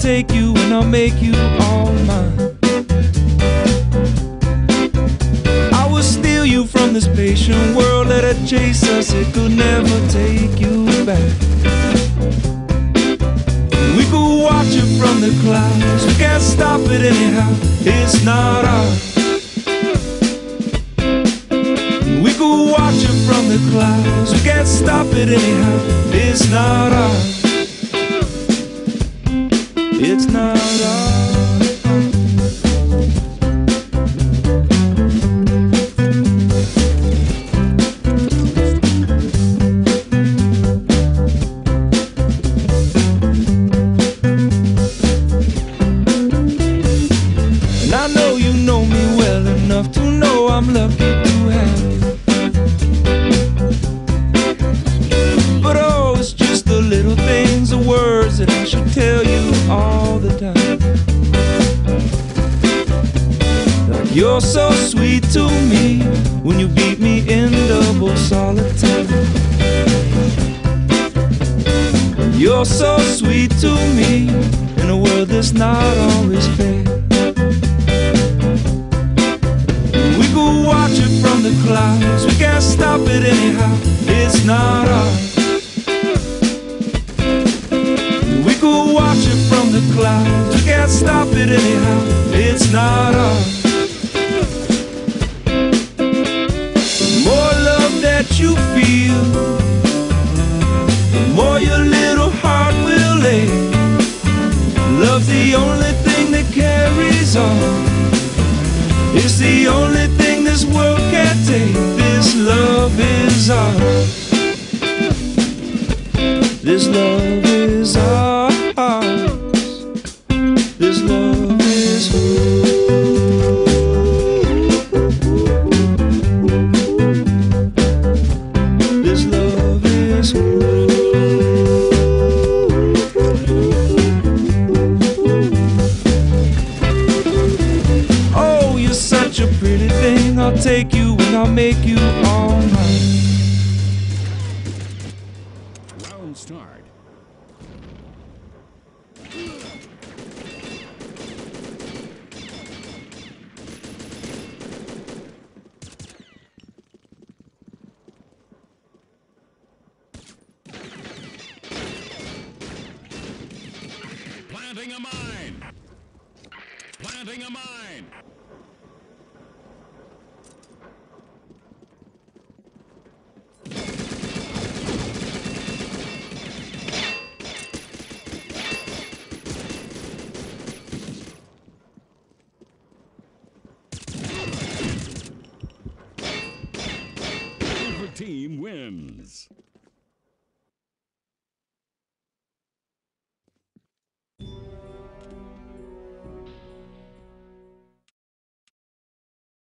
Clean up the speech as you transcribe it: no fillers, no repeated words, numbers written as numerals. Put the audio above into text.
take you and I'll make you all mine. I will steal you from this patient world, let it chase us, it could never take you back. We could watch it from the clouds, we can't stop it anyhow, it's not ours. We could watch it from the clouds, we can't stop it anyhow, it's not ours. It's not ours. And I know you know me well enough to know I'm lucky to have you. But oh, it's just the little things, the words that I should tell you all the time. Like you're so sweet to me when you beat me in double solitaire. You're so sweet to me in a world that's not always fair. We could watch it from the clouds, we can't stop it anyhow, it's not ours. We could watch it from the clouds, we can't stop it anyhow, it's not ours. The more love that you feel, the more your little heart will ache. Love's the only thing that carries on, it's the only thing this world can't take. This love is ours. This love is ours. This love is ours. This love is ours. Oh, you're such a pretty thing, I'll take you and I'll make you all mine. Round start. Planting a mine. Planting a mine. Team wins.